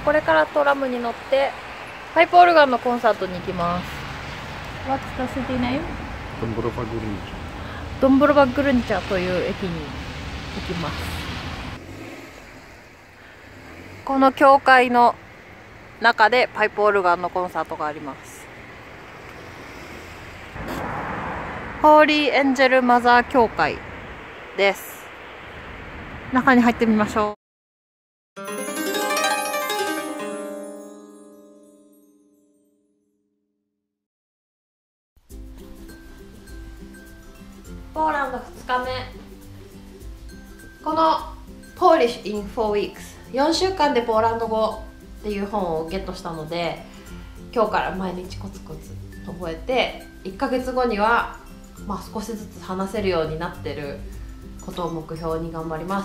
これからトラムに乗ってパイプオルガンのコンサートに行きます。 What's the city name? ドンブロバグルンチャという駅に行きます。この教会の中でパイプオルガンのコンサートがあります。ホーリーエンジェルマザー教会です。中に入ってみましょう。ポーランド2日目。この Polish in 4 weeks 4週間でポーランド語っていう本をゲットしたので、今日から毎日コツコツ覚えて1ヶ月後には少しずつ話せるようになってることを目標に頑張ります。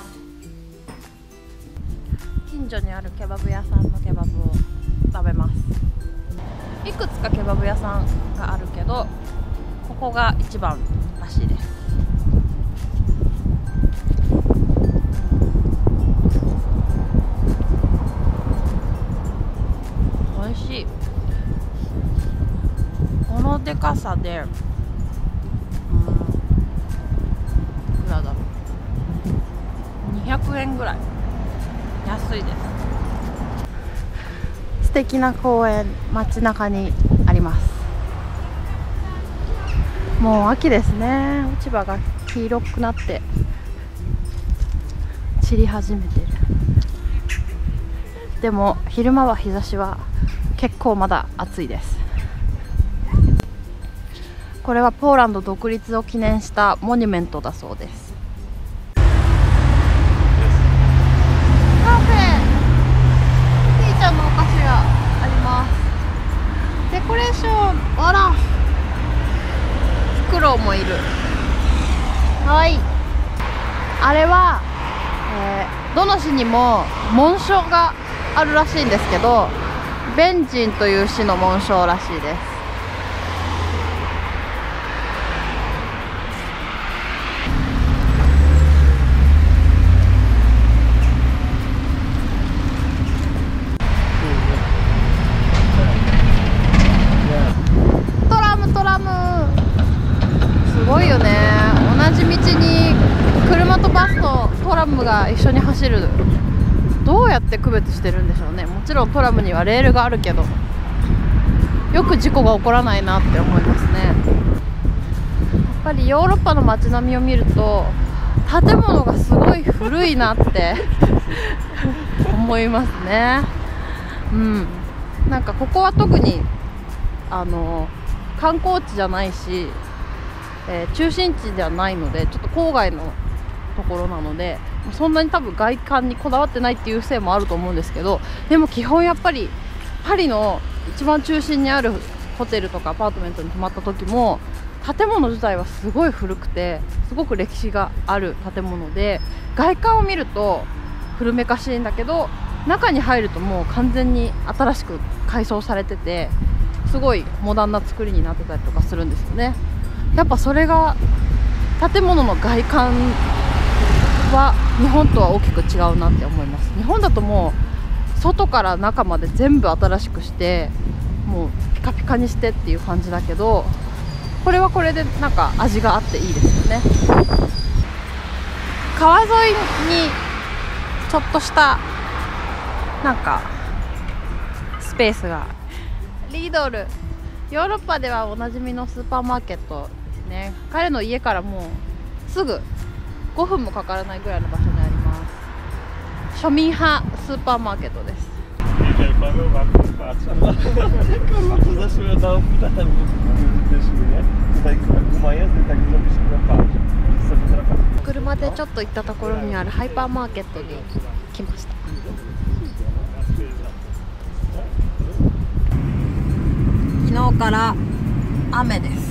近所にあるケバブ屋さんのケバブを食べます。いくつかケバブ屋さんがあるけど、ここが一番らしいです。美味しい。このでかさでいくらだろう、200円ぐらい。安いです。素敵な公園、街中にあります。もう秋ですね。落ち葉が黄色くなって散り始めてる。でも昼間は日差しは結構まだ暑いです。これはポーランド独立を記念したモニュメントだそうです。カフェ、ピーちゃんのお菓子があります。デコレーション、あら、フクロウもいる。かわいい。あれは、どの市にも紋章があるらしいんですけど、ベンジンという市の紋章らしいです。トラムすごいよね。同じ道に車とバスとトラムが一緒に走る。どうやって区別してるんでしょうね。もちろんトラムにはレールがあるけど、よく事故が起こらないなって思いますね。やっぱりヨーロッパの街並みを見ると建物がすごい古いなって思いますね。なんかここは特に観光地じゃないし、中心地ではないので、ちょっと郊外のところなので、そんなに多分外観にこだわってないっていうせいもあると思うんですけど、でも基本やっぱりパリの一番中心にあるホテルとかアパートメントに泊まった時も、建物自体はすごい古くてすごく歴史がある建物で、外観を見ると古めかしいんだけど、中に入るともう完全に新しく改装されてて、すごいモダンな作りになってたりとかするんですよね。やっぱそれが建物の外観は日本とは大きく違うなって思います。日本だともう外から中まで全部新しくして、もうピカピカにしてっていう感じだけど、これはこれでなんか味があっていいですよね。川沿いにちょっとしたなんかスペースが。リードル、ヨーロッパではおなじみのスーパーマーケットですね。彼の家からもうすぐ5分もかからないぐらいの場所にあります。庶民派スーパーマーケットです。車でちょっと行ったところにあるハイパーマーケットに来ました。昨日から雨です。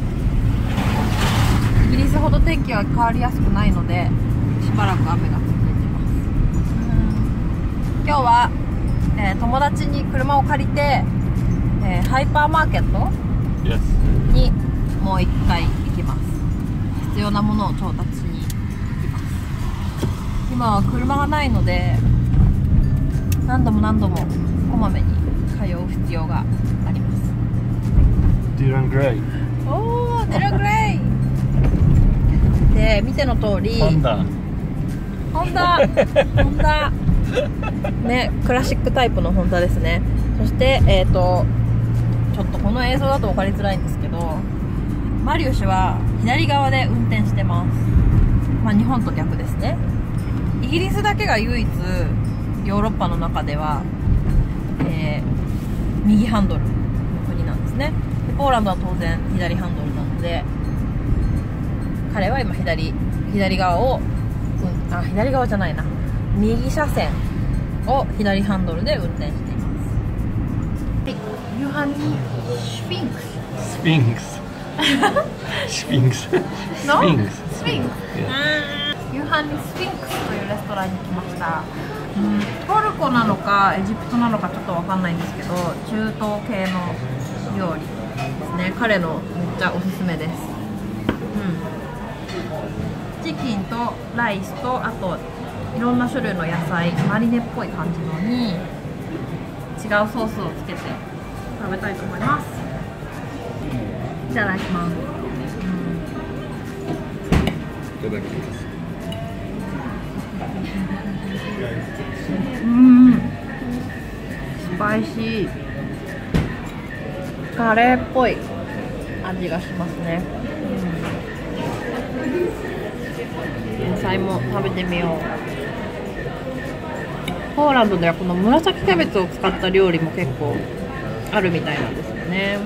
イギリスほど天気は変わりやすくないので、しばらく雨が続いてます。今日は、友達に車を借りて、ハイパーマーケットにもう一回行きます。必要なものを調達に行きます。今は車がないので、 何度も何度もこまめに通う必要があります。 デュラングレイ。 おー、デュラングレイで、見ての通りホンダね、クラシックタイプのホンダですね。そしてちょっとこの映像だと分かりづらいんですけど、マリウスは左側で運転してます。まあ日本と逆ですね。イギリスだけが唯一ヨーロッパの中では、右ハンドルの国なんですね。でポーランドは当然左ハンドルなので、彼は今左側を、左側じゃないな、右車線を左ハンドルで運転しています。はい、ユハニスフィンクス。 スフィンクス。スフィンクス。 No? スフィンクス。 スフィンクス。ユハニスフィンクスというレストランに来ました。トルコなのかエジプトなのかちょっとわかんないんですけど、中東系の料理ですね。彼のめっちゃおすすめです。チキンとライスと、あといろんな種類の野菜、マリネっぽい感じのに違うソースをつけて食べたいと思います。いただきます。 いただきます。 スパイシーカレーっぽい味がしますね。野菜も食べてみよう。ポーランドではこの紫キャベツを使った料理も結構あるみたいなんですよね。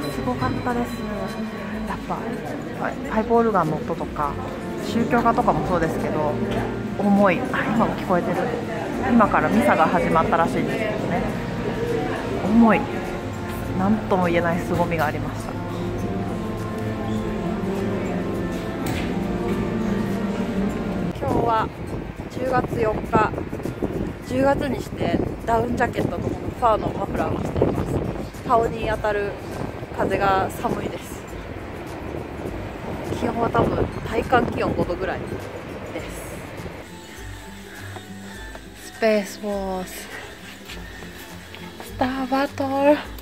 すごかったです。やっぱパイプオルガンの音とか宗教画とかもそうですけど、重い。今も聞こえてる。今からミサが始まったらしいんですけどね、重い。何とも言えない凄みがありました。今日は10月4日、10月にしてダウンジャケットとこのファーのマフラーをしています。顔に当たる風が寒いです。気温は多分体感気温5度ぐらいです。スペースウォーズスターバトル。